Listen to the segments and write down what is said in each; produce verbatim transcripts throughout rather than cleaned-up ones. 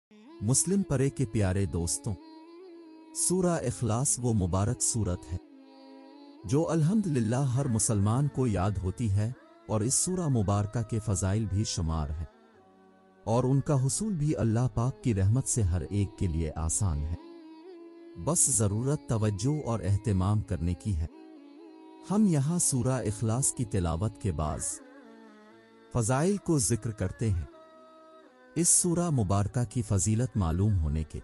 मुस्लिम परे के प्यारे दोस्तों, सूरा इखलास वो मुबारक सूरत है जो अल्हम्दुलिल्लाह हर मुसलमान को याद होती है और इस सूरा मुबारका के फ़ज़ाइल भी शुमार है और उनका हुसूल भी अल्लाह पाक की रहमत से हर एक के लिए आसान है। बस ज़रूरत तवज्जो और एहतिमाम करने की है। हम यहाँ सूरा इखलास की तिलावत के बाज़ फ़ज़ाइल को ज़िक्र करते हैं। इस सूरा मुबारका की फ़जीलत मालूम होने के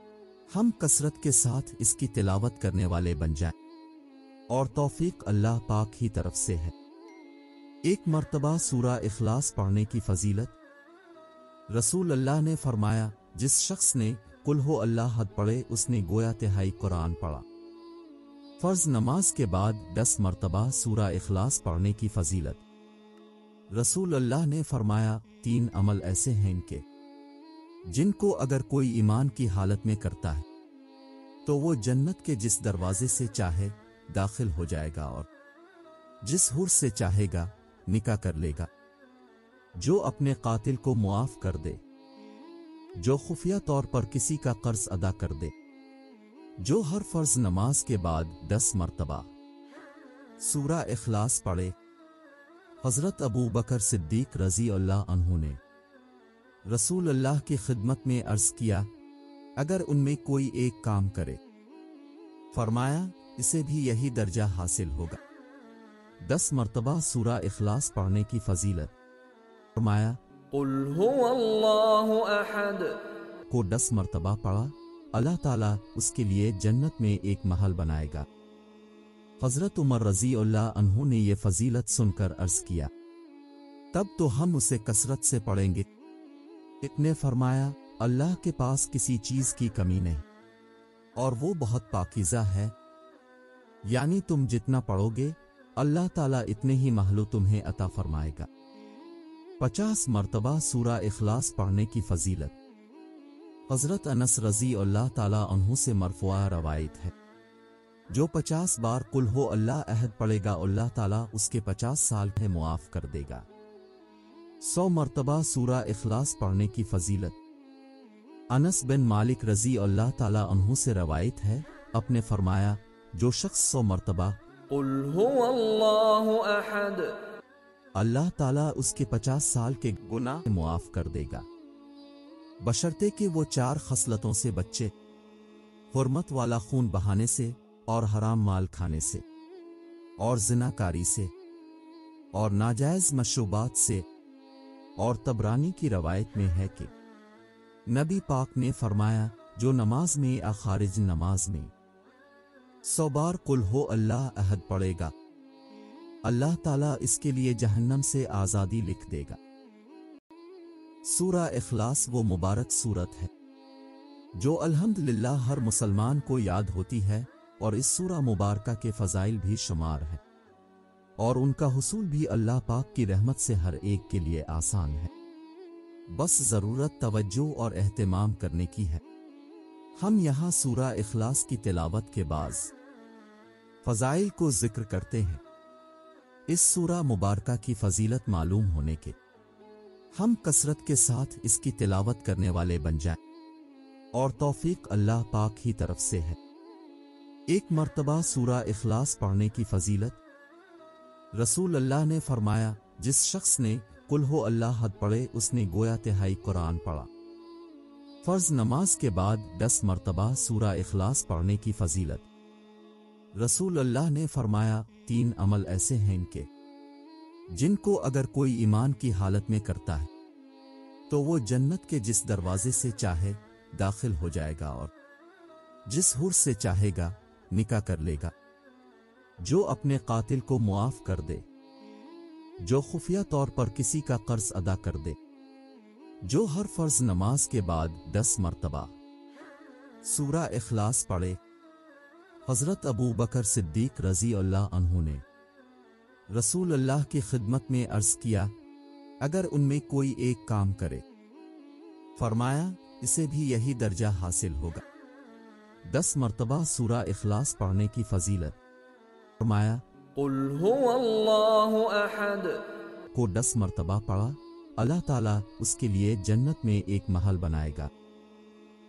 हम कसरत के साथ इसकी तिलावत करने वाले बन जाएं और तौफीक अल्लाह पाक ही तरफ से है। एक मर्तबा सूरा इखलास पढ़ने की फ़जीलत, रसूल अल्लाह ने फरमाया, जिस शख्स ने कुल हो अल्लाह हद पढ़े उसने गोया तिहाई कुरान पढ़ा। फ़र्ज नमाज के बाद दस मर्तबा सूरा इखलास पढ़ने की फ़जीलत, रसूल अल्लाह ने फरमाया, तीन अमल ऐसे हैं इनके जिनको अगर कोई ईमान की हालत में करता है तो वो जन्नत के जिस दरवाजे से चाहे दाखिल हो जाएगा और जिस हुर से चाहेगा निकाह कर लेगा। जो अपने कातिल को मुआफ कर दे, जो खुफिया तौर पर किसी का कर्ज अदा कर दे, जो हर फर्ज नमाज के बाद दस मर्तबा सूरा इखलास पढ़े। हज़रत अबू बकर सिद्दीक रज़ी अल्लाह अन्हु ने रसूल अल्लाह की खिदमत में अर्ज किया, अगर उनमें कोई एक काम करे, फरमाया इसे भी यही दर्जा हासिल होगा। दस मर्तबा सूरा इखलास पढ़ने की फजीलत, फरमाया कुल हुवल्लाहु अहद को दस मर्तबा पढ़ा, अल्लाह ताला उसके लिए जन्नत में एक महल बनाएगा। हज़रत उमर रज़ी अल्लाह अन्हु ने यह फजीलत सुनकर अर्ज किया, तब तो हम उसे कसरत से पढ़ेंगे। इतने फरमाया, अल्लाह के पास किसी चीज की कमी नहीं और वो बहुत पाकीज़ा है, यानी तुम जितना पढ़ोगे अल्लाह ताला इतने ही महलो तुम्हें अता फरमाएगा। पचास मर्तबा सूरा इखलास पढ़ने की फजीलत, हज़रत अनस रज़ी अल्लाह ताला अन्हु से मरफुआ रवायत है, जो पचास बार कुल हो अल्लाह अहद पढ़ेगा अल्लाह ताला उसके पचास साल में मुआफ कर देगा। सौ मर्तबा सूरा इखलास पढ़ने की फजीलत, अनस बिन मालिक रज़ी अल्लाह ताला अन्हु से रवायत है, अपने फरमाया, जो शख्स सौ मर्तबा कुल हुवल्लाहु अहद, अल्लाह ताला उसके पचास साल के गुनाह मुआफ कर देगा, बशर्ते कि वो चार खसलतों से बच्चे, हुर्मत वाला खून बहाने से और हराम माल खाने से और जिनाकारी से और नाजायज मशरूबात से। और तबरानी की रवायत में है कि नबी पाक ने फरमाया, जो नमाज में या खारिज नमाज में सौ बार कुल हो अल्लाह अहद पढ़ेगा, अल्लाह ताला इसके लिए जहन्नम से आज़ादी लिख देगा। सूरा इखलास वो मुबारक सूरत है जो अल्हम्दुलिल्लाह हर मुसलमान को याद होती है और इस सूरा मुबारका के फ़ज़ाइल भी शुमार है और उनका हुसूल भी अल्लाह पाक की रहमत से हर एक के लिए आसान है। बस ज़रूरत तवज्जो और एहतिमाम करने की है। हम यहाँ सूरा इखलास की तिलावत के बाज़ फ़ज़ाइल को ज़िक्र करते हैं। इस सूरा मुबारका की फ़जीलत मालूम होने के हम कसरत के साथ इसकी तिलावत करने वाले बन जाएं और तौफीक अल्लाह पाक ही तरफ से है। एक मर्तबा सूरा इखलास पढ़ने की फजीलत, रसूल अल्लाह ने फरमाया, जिस शख्स ने कुल हो अल्लाह हद पढ़े उसने गोया तिहाई कुरान पढ़ा। फर्ज नमाज के बाद दस मर्तबा सूरा इखलास पढ़ने की फजीलत, रसूल अल्लाह ने फरमाया, तीन अमल ऐसे हैं इनके जिनको अगर कोई ईमान की हालत में करता है तो वो जन्नत के जिस दरवाजे से चाहे दाखिल हो जाएगा और जिस हुर से चाहेगा निकाह कर लेगा। जो अपने कातिल को मुआफ कर दे, जो खुफिया तौर पर किसी का कर्ज अदा कर दे, जो हर फर्ज नमाज के बाद दस मर्तबा सूरा इखलास पढ़े। हज़रत अबू बकर सिद्दीक रज़ी अल्लाह अन्हु ने रसूल अल्लाह की खिदमत में अर्ज किया, अगर उनमें कोई एक काम करे, फरमाया इसे भी यही दर्जा हासिल होगा। दस मर्तबा सूरा इखलास पढ़ने की फजीलत, फरमाया कुल हुवल्लाहु अहद को दस मर्तबा पढ़ा, अल्लाह ताला उसके लिए जन्नत में एक महल बनाएगा।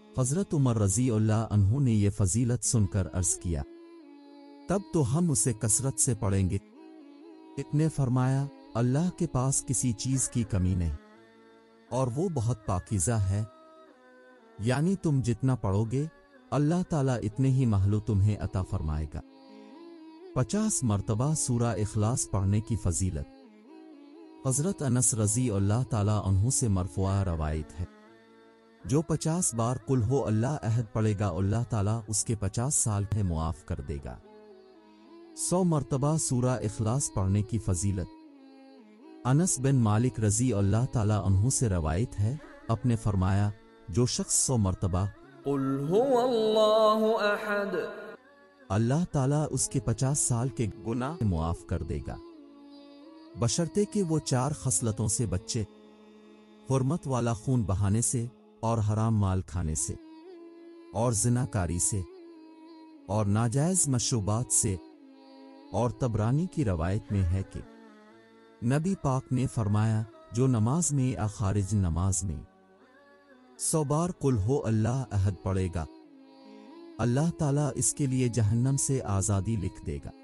हज़रत उमर रज़ी अल्लाह अन्हु ने यह फजीलत सुनकर अर्ज़ किया, तब तो हम उसे कसरत से पढ़ेंगे। एक ने फरमाया, अल्लाह के पास किसी चीज़ की कमी नहीं और वो बहुत पाकीज़ा है, यानी तुम जितना पढ़ोगे अल्लाह ताला इतने ही महलो तुम्हें अता फरमाएगा। पचास मरतबा सूरा इखलास पढ़ने की फजीलत। हज़रत अनस रज़ी अल्लाह ताला अन्हु से मरफ़ूआ रवायत है, जो पचास बार कुल हो अल्लाह अहद पढ़ेगा अल्लाह ताला उसके पचास साल है मुआफ़ कर देगा। सौ मरतबा सूरा इखलास पढ़ने की फजीलत। अनस बिन मालिक रज़ी अल्लाह ताला अन्हु से रवायत है, अपने फरमाया, जो शख्स सौ मरतबा कुल हुवल्लाहु अहद, अल्लाह ताला उसके पचास साल के गुनाह मुआफ़ कर देगा, बशर्ते कि वो चार खसलतों से बच्चे, हुर्मत वाला खून बहाने से और हराम माल खाने से और ज़िनाकारी से और नाजायज़ मशरूबात से। और तबरानी की रवायत में है कि नबी पाक ने फरमाया, जो नमाज में या खारिज नमाज में सौ बार कुल हो अल्लाह अहद पढ़ेगा, अल्लाह ताला इसके लिए जहन्नम से आज़ादी लिख देगा।